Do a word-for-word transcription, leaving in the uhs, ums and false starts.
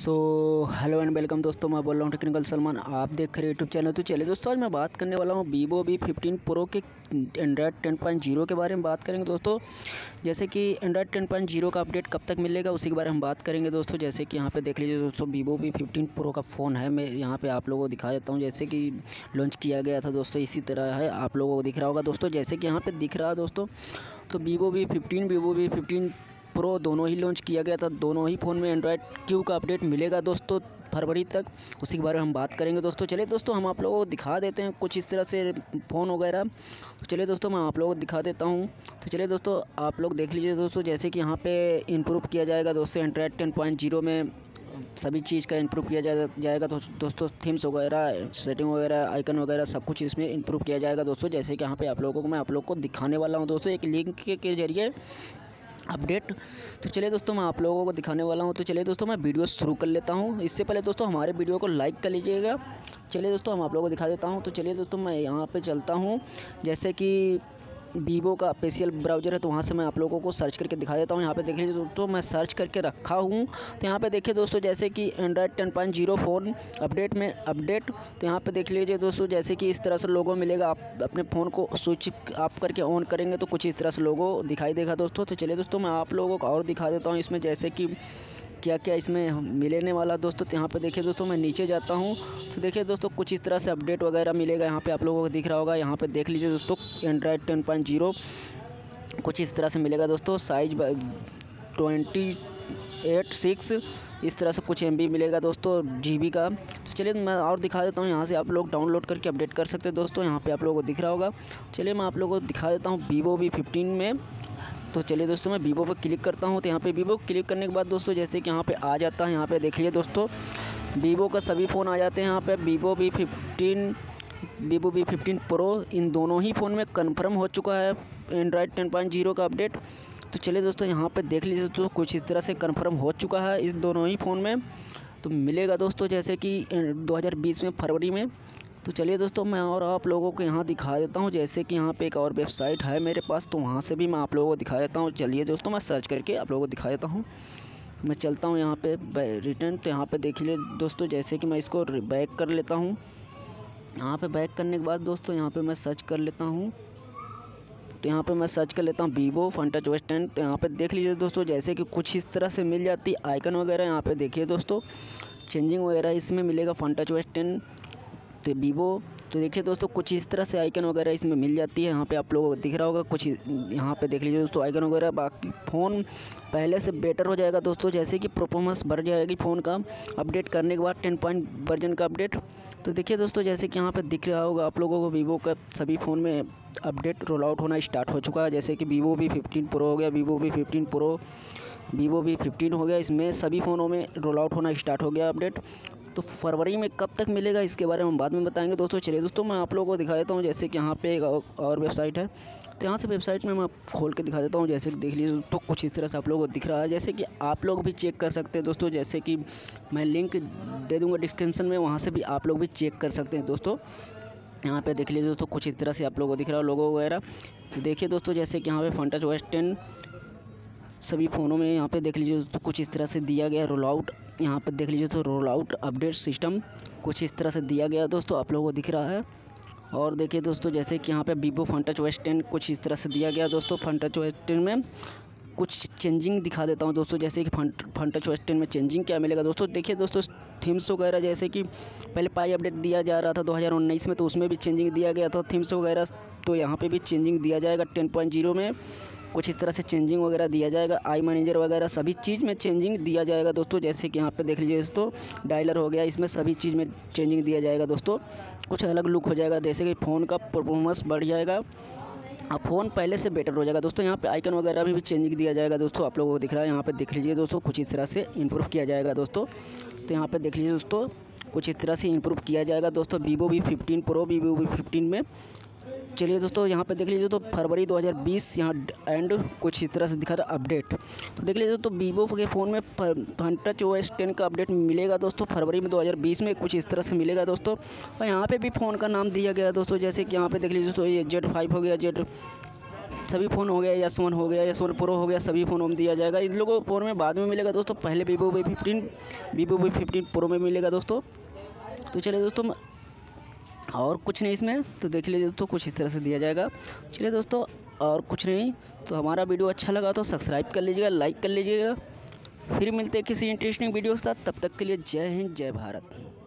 So hello and welcome दोस्तों, मैं बोल रहा हूँ टेक्निकल सलमान। आप देख रहे हैं यूट्यूब चैनल। तो चलिए दोस्तों, आज मैं बात करने वाला हूँ वीवो वी फिफ्टीन प्रो के एंड्रॉयड टेन पॉइंट ज़ीरो के बारे में बात करेंगे दोस्तों। जैसे कि एंड्रॉयड टेन पॉइंट ज़ीरो का अपडेट कब तक मिलेगा उसी के बारे में हम बात करेंगे दोस्तों। जैसे कि यहाँ पे देख लीजिए दोस्तों, वीवो वी फिफ्टीन प्रो का फ़ोन है। मैं यहाँ पे आप लोगों को दिखा देता हूँ। जैसे कि लॉन्च किया गया था दोस्तों, इसी तरह है, आप लोगों को दिख रहा होगा दोस्तों। जैसे कि यहाँ पर दिख रहा है दोस्तों, तो Vivo V fifteen Vivo V fifteen Pro दोनों ही लॉन्च किया गया था। दोनों ही फ़ोन में एंड्रॉयड क्यू का अपडेट मिलेगा दोस्तों फरवरी तक, उसी के बारे में हम बात करेंगे दोस्तों। चलिए दोस्तों, हम आप लोगों को दिखा देते हैं कुछ इस तरह से फ़ोन वगैरह। तो चलिए दोस्तों, मैं आप लोगों को दिखा देता हूं। तो चलिए दोस्तों, आप लोग देख लीजिए दोस्तों। जैसे कि यहाँ पे इम्प्रूव किया जाएगा दोस्तों एंड्रॉयड टेन पॉइंट ज़ीरो में सभी चीज़ का इम्प्रूव किया जाएगा तो दोस्तों। थीम्स वगैरह, सेटिंग वगैरह, आइकन वगैरह सब कुछ इसमें इम्प्रूव किया जाएगा दोस्तों। जैसे कि यहाँ पे आप लोगों को मैं आप लोगों को दिखाने वाला हूँ दोस्तों, एक लिंक के जरिए अपडेट। तो चलिए दोस्तों, मैं आप लोगों को दिखाने वाला हूं। तो चलिए दोस्तों, मैं वीडियो शुरू कर लेता हूं। इससे पहले दोस्तों हमारे वीडियो को लाइक कर लीजिएगा। चलिए दोस्तों, हम आप लोगों को दिखा देता हूं। तो चलिए दोस्तों, मैं यहां पे चलता हूं। जैसे कि वीवो का ऑफिशियल ब्राउज़र है, तो वहाँ से मैं आप लोगों को सर्च करके दिखा देता हूँ। यहाँ पे देख लीजिए दोस्तों, मैं सर्च करके रखा हूँ। तो यहाँ पे देखिए दोस्तों, जैसे कि Android ten point zero phone update में अपडेट। तो यहाँ पे देख लीजिए दोस्तों, जैसे कि इस तरह से लोगो मिलेगा। आप अपने फ़ोन को स्विच आप करके ऑन करेंगे तो कुछ इस तरह से लोगो दिखाई देगा दोस्तों। तो चलिए दोस्तों, मैं आप लोगों को और दिखा देता हूँ इसमें, जैसे कि क्या क्या इसमें मिलने वाला दोस्तों। तो यहाँ पे देखिए दोस्तों, मैं नीचे जाता हूँ तो देखिए दोस्तों, कुछ इस तरह से अपडेट वगैरह मिलेगा। यहाँ पे आप लोगों को दिख रहा होगा। यहाँ पे देख लीजिए दोस्तों, एंड्रॉयड टेन पॉइंट ज़ीरो कुछ इस तरह से मिलेगा दोस्तों। साइज ट्वेंटी एट सिक्स इस तरह से कुछ एम बी मिलेगा दोस्तों, जी बी का। तो चलिए मैं और दिखा देता हूँ। यहाँ से आप लोग डाउनलोड करके अपडेट कर सकते हैं दोस्तों। यहाँ पे आप लोगों को दिख रहा होगा। चलिए मैं आप लोगों को दिखा देता हूँ वीवो वी फिफ्टीन में। तो चलिए दोस्तों, मैं वीवो पर क्लिक करता हूँ। तो यहाँ पे वीवो क्लिक करने के बाद दोस्तों, जैसे कि यहाँ पे आ जाता है, यहाँ पे देख लीजिए दोस्तों, वीवो का सभी फ़ोन आ जाते हैं यहाँ पे। Vivo V fifteen Vivo V fifteen Pro, इन दोनों ही फ़ोन में कन्फर्म हो चुका है एंड्रॉयड टेन पॉइंट ज़ीरो का अपडेट। तो चलिए दोस्तों, यहाँ पे देख लीजिए दोस्तों, कुछ इस तरह से कन्फर्म हो चुका है इस दोनों ही फ़ोन में। तो मिलेगा दोस्तों जैसे कि दो हज़ार बीस में फरवरी में। तो चलिए दोस्तों, मैं और आप लोगों को यहाँ दिखा देता हूँ। जैसे कि यहाँ पे एक और वेबसाइट है मेरे पास, तो वहाँ से भी मैं आप लोगों को दिखा देता हूँ। चलिए दोस्तों, मैं सर्च करके आप लोगों को दिखा देता हूँ। मैं चलता हूँ यहाँ पे रिटर्न। तो यहाँ पे देख लीजिए दोस्तों, जैसे कि मैं इसको बैक कर लेता हूँ। यहाँ पे बैक करने के बाद दोस्तों, यहाँ पे मैं सर्च कर लेता हूँ। तो यहाँ पे मैं सर्च कर लेता हूँ Vivo Funtouch O S ten. तो यहाँ पे देख लीजिए दोस्तों, जैसे कि कुछ इस तरह से मिल जाती है आइकन वगैरह। यहाँ पे देखिए दोस्तों, चेंजिंग वगैरह इसमें मिलेगा Funtouch O S ten तो वीवो। तो देखिए दोस्तों, कुछ इस तरह से आइकन वगैरह इसमें मिल जाती है। यहाँ पे आप लोगों को दिख रहा होगा कुछ, यहाँ पे देख लीजिए दोस्तों आइकन वगैरह। बाकी फ़ोन पहले से बेटर हो जाएगा दोस्तों, जैसे कि परफॉर्मेंस बढ़ जाएगी फ़ोन का अपडेट करने के बाद, टेन पॉइंट वर्जन का अपडेट। तो देखिए दोस्तों, जैसे कि यहाँ पे दिख रहा होगा आप लोगों को, वीवो का सभी फ़ोन में अपडेट रोल आउट होना स्टार्ट हो चुका है। जैसे कि वीवो वी फिफ्टीन प्रो हो गया, Vivo V fifteen Pro, Vivo V fifteen हो गया। इसमें सभी फ़ोनों में रोल आउट होना स्टार्ट हो गया अपडेट। तो फरवरी में कब तक मिलेगा इसके बारे में हम बाद में बताएंगे दोस्तों। चलिए दोस्तों, मैं आप लोगों को दिखा देता हूँ। जैसे कि यहाँ पे एक और वेबसाइट है, तो यहाँ से वेबसाइट में मैं खोल के दिखा देता हूँ। जैसे कि देख लीजिए तो कुछ इस तरह से आप लोगों को दिख रहा है। जैसे कि आप लोग भी चेक कर सकते हैं दोस्तों, जैसे कि मैं लिंक दे दूँगा डिस्क्रिप्शन में, वहाँ से भी आप लोग भी चेक कर सकते हैं दोस्तों। यहाँ पे देख लीजिए दोस्तों, कुछ इस तरह से आप लोगों को दिख रहा है लोगो वगैरह। देखिए दोस्तों, जैसे कि यहाँ पे Funtouch O S ten सभी फ़ोनों में यहाँ पे देख लीजिए तो कुछ इस तरह से दिया गया रोल आउट। यहाँ पे देख लीजिए तो रोल आउट अपडेट सिस्टम कुछ इस तरह से दिया गया दोस्तों, आप लोगों को दिख रहा है। और देखिए दोस्तों, जैसे कि यहाँ पे Vivo Funtouch O S ten कुछ इस तरह से दिया गया दोस्तों। Funtouch O S ten में कुछ चेंजिंग दिखा देता हूँ दोस्तों। जैसे कि phone Funtouch O S ten में चेंजिंग क्या मिलेगा दोस्तों। देखिए दोस्तों, थीम्स वगैरह, जैसे कि पहले पाई अपडेट दिया जा रहा था दो हज़ार उन्नीस में, तो उसमें भी चेंजिंग दिया गया था थीम्स वगैरह। तो यहाँ पे भी चेंजिंग दिया जाएगा टेन पॉइंट ज़ीरो में, कुछ इस तरह से चेंजिंग वगैरह दिया जाएगा। आई मैनेजर वगैरह सभी चीज़ में चेंजिंग दिया जाएगा दोस्तों। जैसे कि यहाँ पे देख लीजिए दोस्तों, डायलर हो गया, इसमें सभी चीज़ में चेंजिंग दिया जाएगा दोस्तों। कुछ अलग लुक हो जाएगा, जैसे कि फ़ोन का परफॉर्मेंस बढ़ जाएगा, अब फ़ोन पहले से बेटर हो जाएगा दोस्तों। यहाँ पे आइकन वगैरह भी, भी चेंजिंग दिया जाएगा दोस्तों, आप लोगों को दिख रहा है। यहाँ पे देख लीजिए दोस्तों, कुछ इस तरह से इंप्रूव किया जाएगा दोस्तों। तो यहाँ पे देख लीजिए दोस्तों, कुछ इस तरह से इंप्रूव किया जाएगा दोस्तों Vivo V fifteen Pro, Vivo V fifteen में। चलिए दोस्तों, यहाँ पे देख लीजिए तो फरवरी दो हज़ार बीस यहाँ एंड कुछ इस तरह से दिखा रहा अपडेट। तो देख लीजिए तो वीवो के फ़ोन में Funtouch O S ten का अपडेट मिलेगा दोस्तों फरवरी में दो हज़ार बीस में, कुछ इस तरह से मिलेगा दोस्तों। और यहाँ पे भी फ़ोन का नाम दिया गया दोस्तों, जैसे कि यहाँ पे देख लीजिए दोस्तों, ये जेड फाइव हो गया, जेड सभी फ़ोन हो गया, एस वन हो गया, एस वन प्रो हो गया, सभी फ़ोनों में दिया जाएगा। इन लोगों फ़ोन में बाद में मिलेगा दोस्तों, पहले Vivo V fifteen Vivo V fifteen Pro में मिलेगा दोस्तों। तो चलिए दोस्तों, और कुछ नहीं इसमें, तो देख लीजिए दोस्तों, कुछ इस तरह से दिया जाएगा। चलिए दोस्तों, और कुछ नहीं। तो हमारा वीडियो अच्छा लगा तो सब्सक्राइब कर लीजिएगा, लाइक कर लीजिएगा। फिर मिलते हैं किसी इंटरेस्टिंग वीडियो के साथ, तब तक के लिए जय हिंद, जय भारत।